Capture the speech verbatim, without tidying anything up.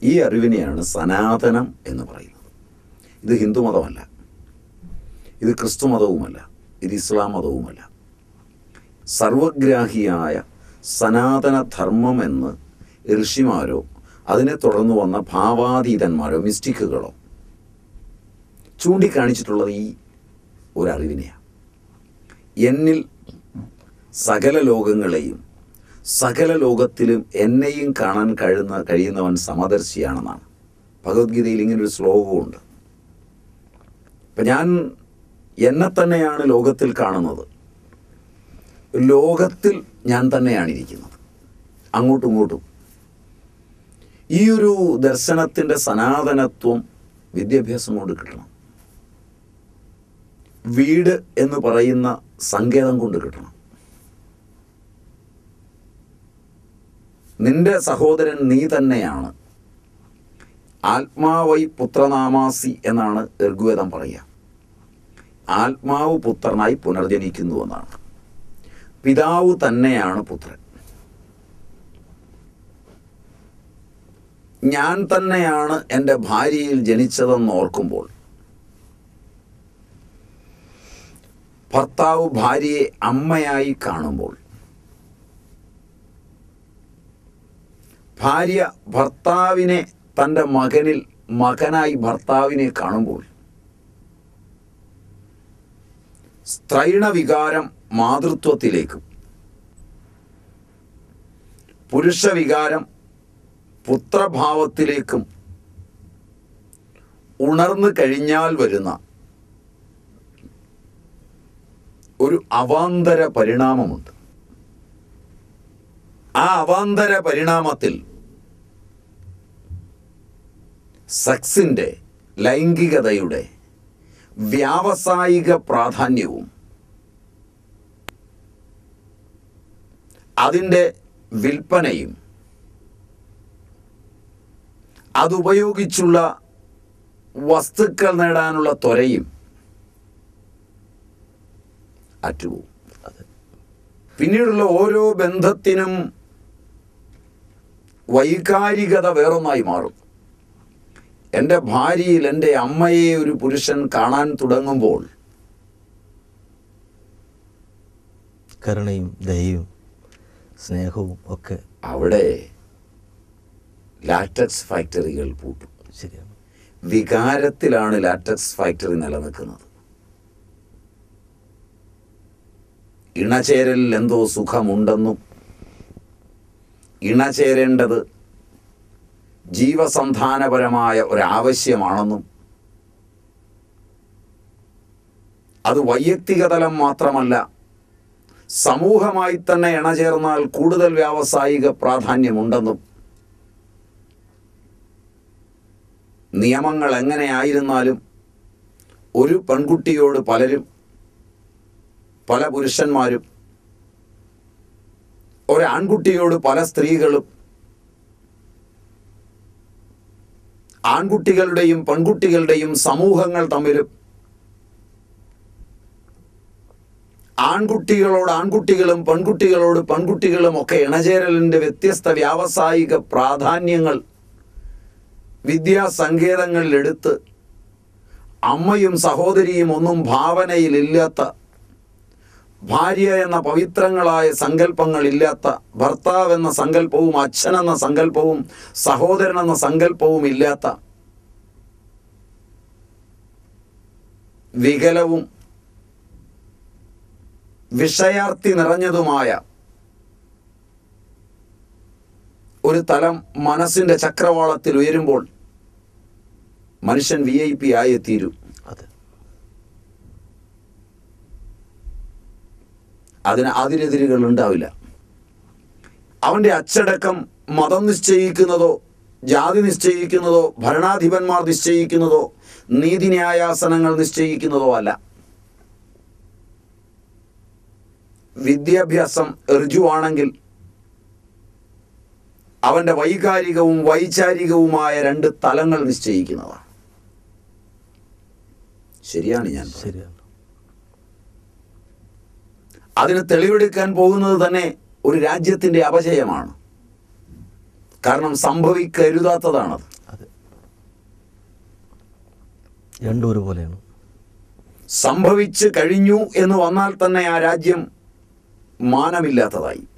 ഈ അറിവിനെയാണ് സനാതനം എന്ന് പറയുന്നത്. ഇത് ഹിന്ദുമതമല്ല, ഇത് ക്രിസ്തു മതവുമല്ല, ഇത് ഇസ്ലാം മതവുമല്ല. സർവഗ്രാഹിയായ സനാതനധർമ്മം എന്ന് ഋഷിമാരോ അതിനെ തുടർന്ന് വന്ന ഭാവാതീതന്മാരോ മിസ്റ്റിക്കുകളോ ചൂണ്ടിക്കാണിച്ചിട്ടുള്ളത് ഈ ഒരറിവിനെയാണ്. എന്നിൽ സകല ലോകങ്ങളെയും സകല ലോകത്തിലും എന്നെയും കാണാൻ കഴിയുന്ന കഴിയുന്നവൻ സമദർശിയാണെന്നാണ്. ഭഗവത്ഗീതയിൽ ഇങ്ങനൊരു ശ്ലോകമുണ്ട്. ഇപ്പം ഞാൻ എന്നെ തന്നെയാണ് ലോകത്തിൽ കാണുന്നത്, ലോകത്തിൽ ഞാൻ തന്നെയാണ് ഇരിക്കുന്നത്, അങ്ങോട്ടും ഇങ്ങോട്ടും. ഈ ഒരു ദർശനത്തിൻ്റെ സനാതനത്വം വിദ്യാഭ്യാസം കൊണ്ട് കിട്ടണം. വീട് എന്ന് പറയുന്ന സങ്കേതം കൊണ്ട് കിട്ടണം. നിന്റെ സഹോദരൻ നീ തന്നെയാണ്. ആത്മാവൈ പുത്രനാമാസി എന്നാണ് ഋഗ്വേദം പറയുക. ആത്മാവ് പുത്രനായി പുനർജനിക്കുന്നു എന്നാണ്. പിതാവ് തന്നെയാണ് പുത്രൻ. ഞാൻ തന്നെയാണ് എൻ്റെ ഭാര്യയിൽ ജനിച്ചതെന്ന് ഓർക്കുമ്പോൾ, ഭർത്താവ് ഭാര്യയെ അമ്മയായി കാണുമ്പോൾ, ഭാര്യ ഭർത്താവിനെ തൻ്റെ മകനിൽ മകനായി ഭർത്താവിനെ കാണുമ്പോൾ, സ്ത്രൈണവികാരം മാതൃത്വത്തിലേക്കും പുരുഷവികാരം പുത്രഭാവത്തിലേക്കും ഉണർന്നു കഴിഞ്ഞാൽ വരുന്ന ഒരു അവാന്തര പരിണാമമുണ്ട്. ആ അവാന്തര പരിണാമത്തിൽ സെക്സിൻ്റെ, ലൈംഗികതയുടെ വ്യാവസായിക പ്രാധാന്യവും അതിൻ്റെ വിൽപ്പനയും അതുപയോഗിച്ചുള്ള വസ്തുക്കൾ നേടാനുള്ള ത്വരയും അറ്റുപോകും. പിന്നീടുള്ള ഓരോ ബന്ധത്തിനും വൈകാരികത വേറൊന്നായി മാറും. എൻ്റെ ഭാര്യയിൽ എൻ്റെ അമ്മയെ ഒരു പുരുഷൻ കാണാൻ തുടങ്ങുമ്പോൾ കരുണയും ദയയും സ്നേഹവും ഒക്കെ അവിടെ ലാറ്റക്സ് ഫാക്ടറികൾ പൂട്ടും. ശരിയാണ്. വികാരത്തിലാണ് ലാറ്റക്സ് ഫാക്ടറി നിലനിൽക്കുന്നത്. ഇണചേരലിൽ എന്തോ സുഖമുണ്ടെന്നും ഇണചേരേണ്ടത് ജീവസന്ധാനപരമായ ഒരാവശ്യമാണെന്നും അത് വൈയക്തിക തലം മാത്രമല്ല, സമൂഹമായി തന്നെ ഇണചേർന്നാൽ കൂടുതൽ വ്യാവസായിക പ്രാധാന്യമുണ്ടെന്നും നിയമങ്ങൾ എങ്ങനെയായിരുന്നാലും ഒരു പെൺകുട്ടിയോട് പലരും, പല പുരുഷന്മാരും, ഒരാൺകുട്ടിയോട് പല സ്ത്രീകളും, ആൺകുട്ടികളുടെയും പെൺകുട്ടികളുടെയും സമൂഹങ്ങൾ തമ്മിലും, ആൺകുട്ടികളോട് ആൺകുട്ടികളും പെൺകുട്ടികളോട് പെൺകുട്ടികളും ഒക്കെ ഇണചേരലിൻ്റെ വ്യത്യസ്ത വ്യാവസായിക പ്രാധാന്യങ്ങൾ വിദ്യാസങ്കേതങ്ങളിലെടുത്ത് അമ്മയും സഹോദരിയും ഒന്നും ഭാവനയിലില്ലാത്ത, ഭാര്യ എന്ന പവിത്രങ്ങളായ സങ്കല്പങ്ങളില്ലാത്ത, ഭർത്താവ് എന്ന സങ്കല്പവും അച്ഛനെന്ന സങ്കല്പവും സഹോദരൻ എന്ന സങ്കല്പവും ഇല്ലാത്ത, വികലവും വിഷയാർത്ഥി നിറഞ്ഞതുമായ ഒരു തലം മനസ്സിൻ്റെ ചക്രവാളത്തിൽ ഉയരുമ്പോൾ മനുഷ്യൻ വി ഐ പി ആയി തീരും. അതിന് അതിരെതിരുകൾ ഉണ്ടാവില്ല. അവൻ്റെ അച്ചടക്കം മതം നിശ്ചയിക്കുന്നതോ ജാതി നിശ്ചയിക്കുന്നതോ ഭരണാധിപന്മാർ നിശ്ചയിക്കുന്നതോ നീതിന്യായാസനങ്ങൾ നിശ്ചയിക്കുന്നതോ അല്ല. വിദ്യാഭ്യാസം ഋജുവാണെങ്കിൽ അവൻ്റെ വൈകാരികവും വൈചാരികവുമായ രണ്ട് തലങ്ങൾ നിശ്ചയിക്കുന്നതാണ്. ശരിയാണ് ഞാൻ ശരിയാണ്. അതിന് തെളിവെടുക്കാൻ പോകുന്നത് തന്നെ ഒരു രാജ്യത്തിൻ്റെ അപജയമാണ്. കാരണം സംഭവിക്കരുതാത്തതാണത്. രണ്ടും ഒരുപോലെയാണ്. സംഭവിച്ച് കഴിഞ്ഞു എന്ന് വന്നാൽ തന്നെ ആ രാജ്യം മാനമില്ലാത്തതായി.